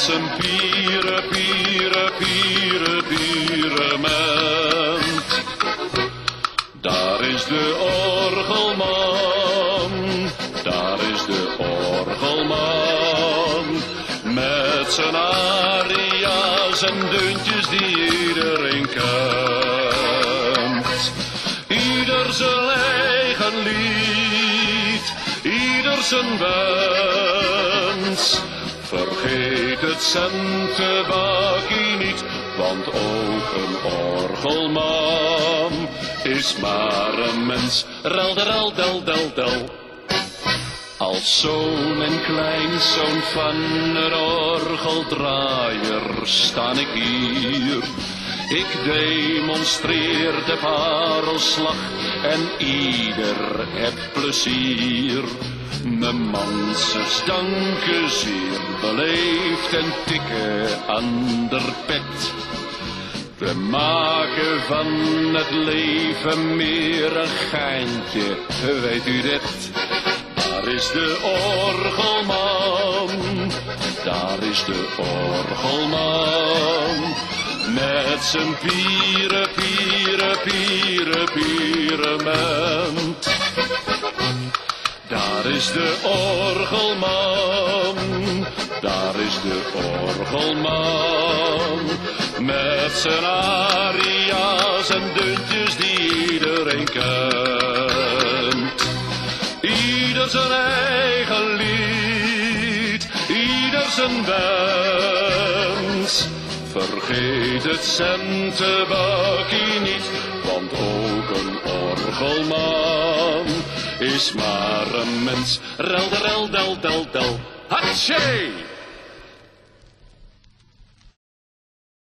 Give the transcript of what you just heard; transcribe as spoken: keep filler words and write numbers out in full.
zijn pieren, pieren, pieren, pierement. Daar is de orgelman, daar is de orgelman, met zijn aria's en deuntjes die iedereen kent. Ieder zijn eigen lied, ieder zijn wens. Vergeet het centenbakkie niet, want ook een orgelman is maar een mens. Rel, del, del, del, del. Als zoon en kleinzoon van een orgeldraaier sta ik hier. Ik demonstreer de parelslag en ieder heeft plezier. Mijn mansers danken zeer beleefd en tikken aan de pet. We maken van het leven meer een geintje, weet u dit? Daar is de orgelman, daar is de orgelman. Met zijn pieren, pieren, pieren, pierement. Daar is de orgelman, daar is de orgelman. Met zijn aria's en deuntjes die iedereen kent. Ieder zijn eigen lied, ieder zijn wens. Vergeet het centenbakkie niet, want ook een orgelman is maar een mens. Rel, de rel, del, del, del. Hatsje!